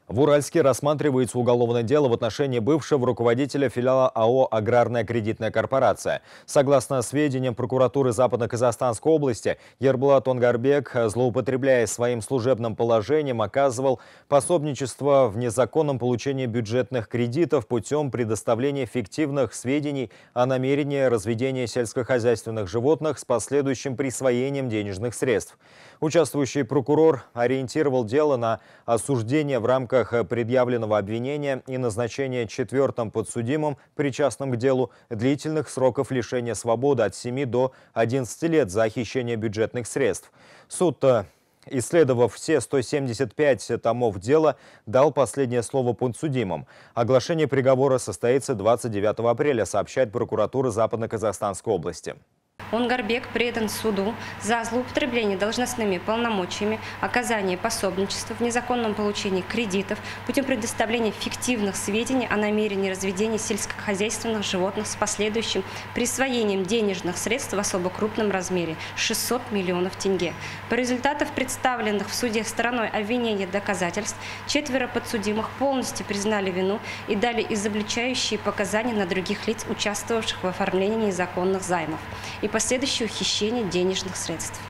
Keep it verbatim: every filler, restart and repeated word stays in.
В Уральске рассматривается уголовное дело в отношении бывшего руководителя филиала АО «Аграрная кредитная корпорация». Согласно сведениям прокуратуры Западно-Казахстанской области, Ербулат Онгарбек, злоупотребляя своим служебным положением, оказывал пособничество в незаконном получении бюджетных кредитов путем предоставления фиктивных сведений о намерении разведения сельскохозяйственных животных с последующим присвоением денежных средств. Участвующий прокурор ориентировал дело на осуждение в рамках предъявленного обвинения и назначение четвертым подсудимым, причастным к делу, длительных сроков лишения свободы от семи до одиннадцати лет за хищение бюджетных средств. Суд, исследовав все сто семьдесят пять томов дела, дал последнее слово подсудимым. Оглашение приговора состоится двадцать девятого апреля, сообщает прокуратура Западно-Казахстанской области. Онгарбек предан суду за злоупотребление должностными полномочиями, оказание пособничества в незаконном получении кредитов путем предоставления фиктивных сведений о намерении разведения сельскохозяйственных животных с последующим присвоением денежных средств в особо крупном размере – шестьсот миллионов тенге. По результатам представленных в суде стороной обвинения доказательств, четверо подсудимых полностью признали вину и дали изобличающие показания на других лиц, участвовавших в оформлении незаконных займов и последующее хищение денежных средств.